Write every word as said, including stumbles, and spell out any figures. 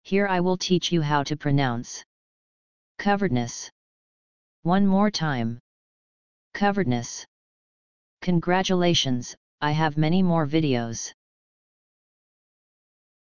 Here I will teach you how to pronounce covertness. One more time. Covertness. Congratulations, I have many more videos.